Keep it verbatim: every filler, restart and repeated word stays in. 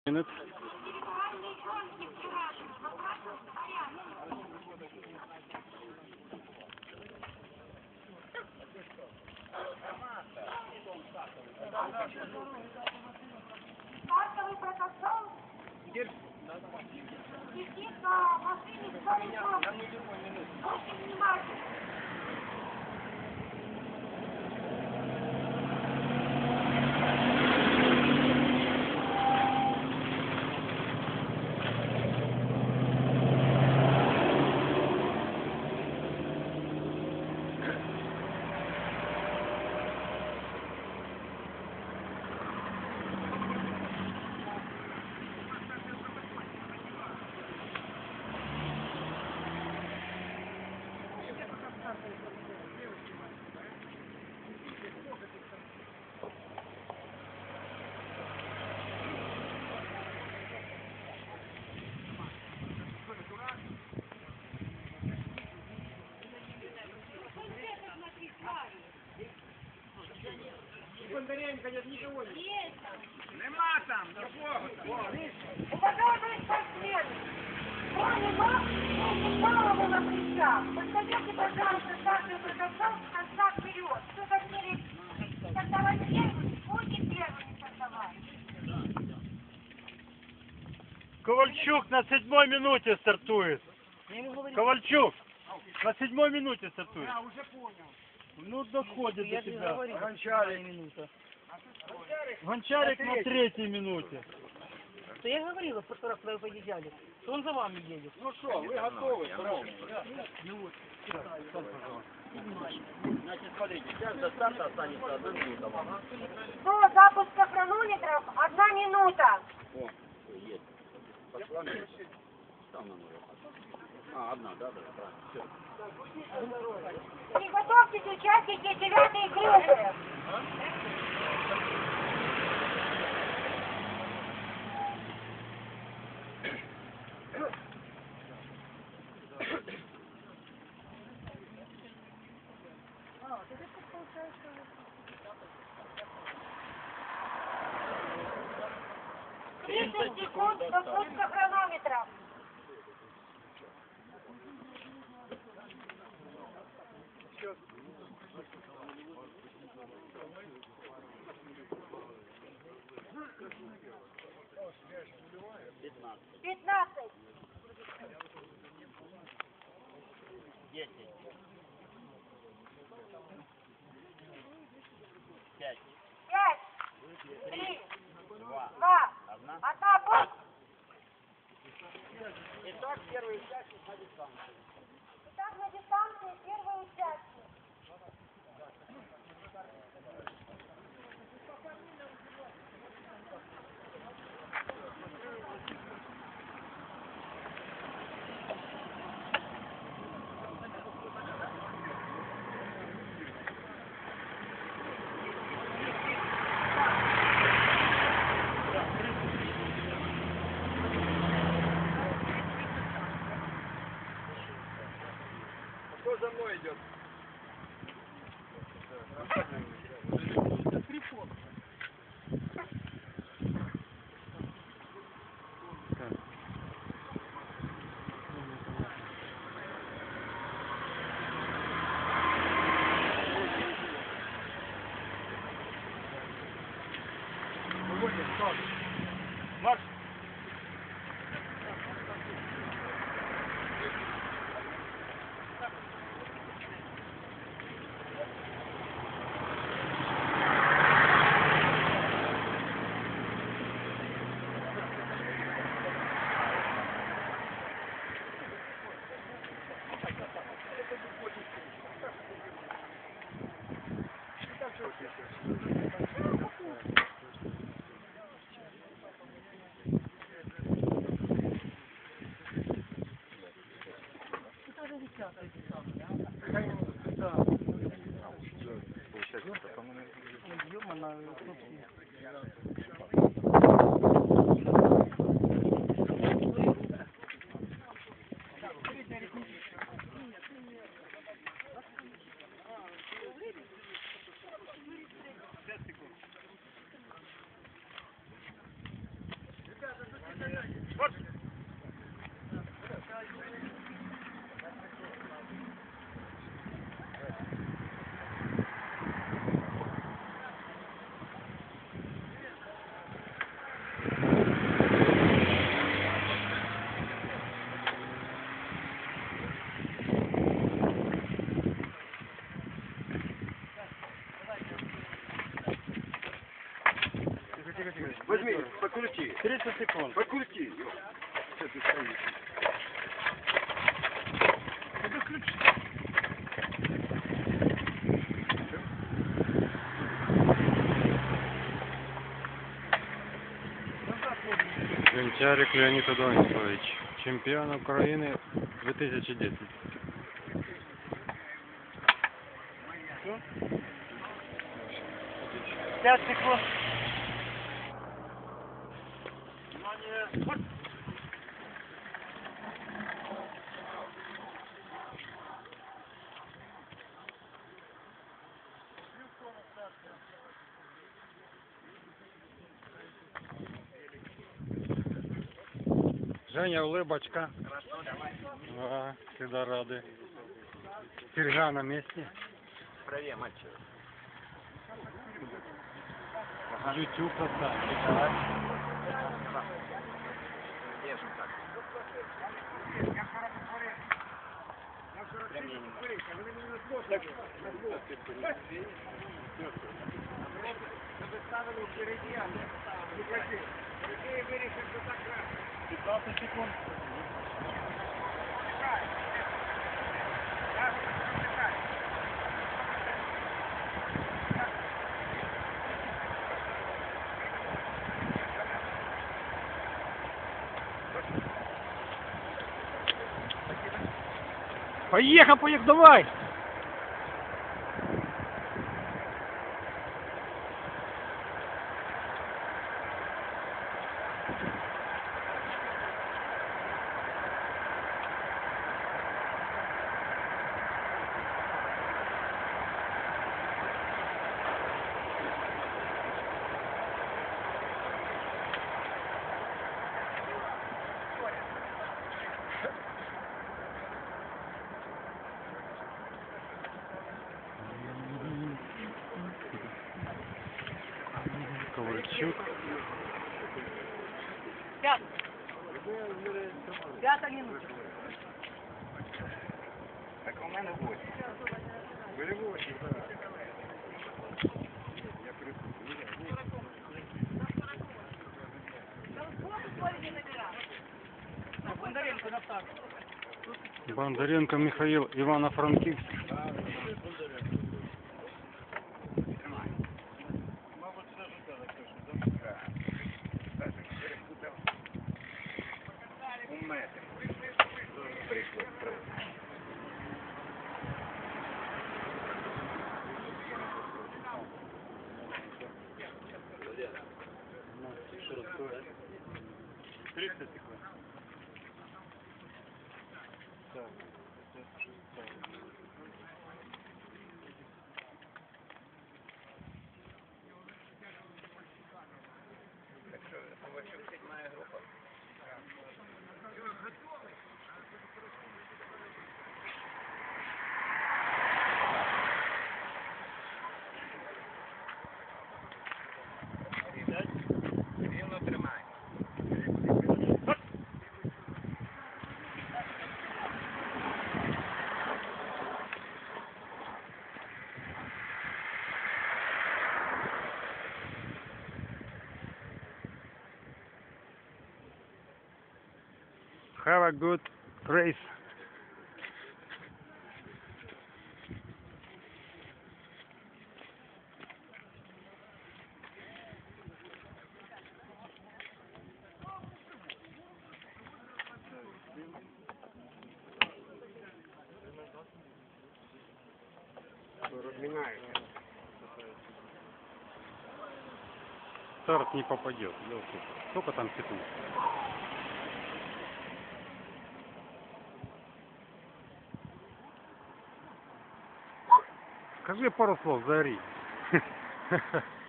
Minutes. Стартовый протокол. Висит на машине стариков. Очень внимательно. Бондаренко нет никого нет. Нема там, на Богу. Уважаемые спортсмены, кроме вас, есть правила на плечах. Подставите, пожалуйста, стартовый протокол с конца вперед. Кто хотели стартовать первым, будете первыми стартовать. Ковальчук на седьмой минуте стартует. Ковальчук на седьмой минуте стартует. Я уже понял. Ну, доходит до тебя. Гончарик. Гончарик на третьей минуте. Да я говорила, в прошлый раз, когда вы поезжали, что он за вами едет. Ну что, вы готовы? Значит, смотрите, сейчас до старта останется одна минута вам. До запуска хронометров одна минута. О, есть. Пошла минута. Там она уже пошла. А, одна, да, да, правильно, все. Приготовьтесь, участники девятой группы. тридцать секунд до запуска хронометра. пятнадцать. пятнадцать. десять. пять. пять. три. два. два. одна. одна. Пусть. Итак, первый участник на дистанции. Итак, на дистанции первый участник. Кто за мной идет? Марш! тридцать секунд. Покрути, ё. Что ты стоишь? Гончарик Леонид Адонисович, чемпіон України дві тисячі десять. пять секунд. Внимание. Женя, улыбочка. Ага, всегда рады. Серьга на месте. Правее, мальчик. YouTube поставь. Держим так. пятнадцать секунд. Поехал, поехал, давай! Ковальчук. Пятый. Пятая минута. Так у мене восемь. Бери восемь. Я Бондаренко на старт. Бондаренко Михаил, Ивано-Франкивск. Un metro. Пришло. тридцать секунд. Так. Рівно тримай. Have a good race. Разминаешься. Старт не попадет. Ёлки. Сколько там секунд? Скажи пару слов, заори.